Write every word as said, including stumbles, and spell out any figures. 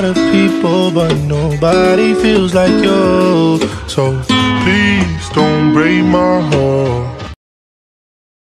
of people, but nobody feels like you. So please don't break my